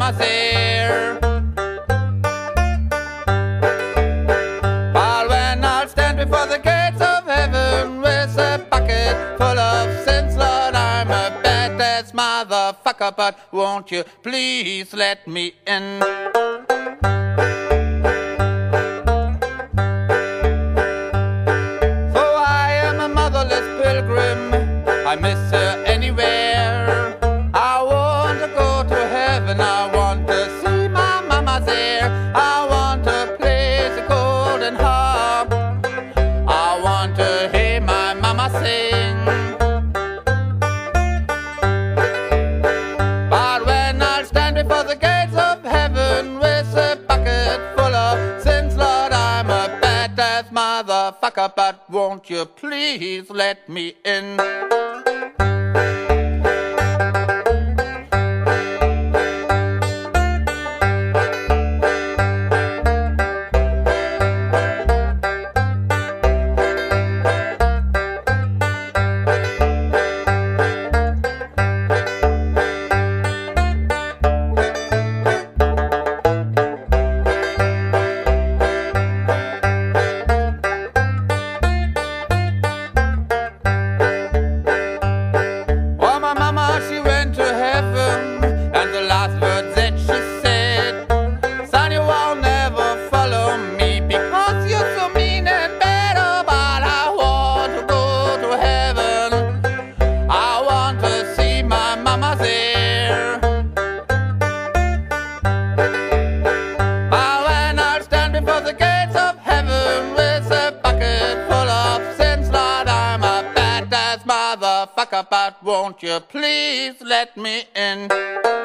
mama's ear. But when I'll stand before the gates of heaven with a bucket full of sins, Lord, I'm a badass motherfucker, but won't you please let me in? I miss her anywhere. I want to go to heaven. I want to see my mama there. I want to play the golden harp. I want to hear my mama sing. But when I'll stand before the gates of heaven with a bucket full of sins, Lord, I'm a badass motherfucker, but won't you please let me in? She went to heaven, and the last words that she said, son, you will never follow me because you're so mean and bad. Oh, but I want to go to heaven. I want to see my mama there. But when I'll stand before the gates of heaven with a bucket full of sins, Lord, I'm a badass motherfucker, but won't you please let me in?